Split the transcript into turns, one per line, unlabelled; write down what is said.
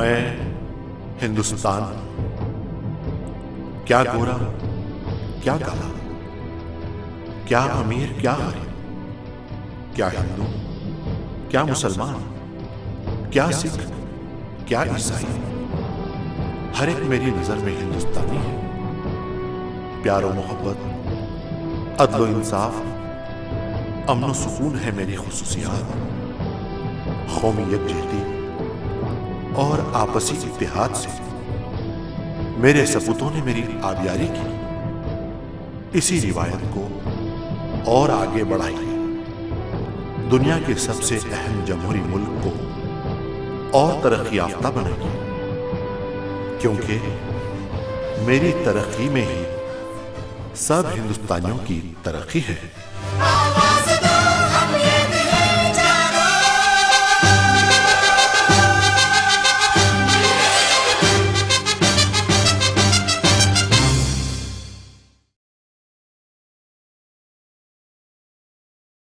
मैं हिंदुस्तान हूं, क्या गोरा क्या काला, क्या अमीर क्या गरीब, क्या हिंदू क्या मुसलमान, क्या सिख क्या ईसाई, हर एक मेरी नजर में हिंदुस्तानी है। प्यार और मोहब्बत, अदल और इंसाफ, अमन और सुकून है मेरी खुसूसियात। कौमी यकजहती और आपसी इत्तेहाद से मेरे सपूतों ने मेरी आबियारी की। इसी रिवायत को और आगे बढ़ाई, दुनिया के सबसे अहम जमहूरी मुल्क को और तरक्की याफ्ता बनाई, क्योंकि मेरी तरक्की में ही सब हिंदुस्तानियों की तरक्की है।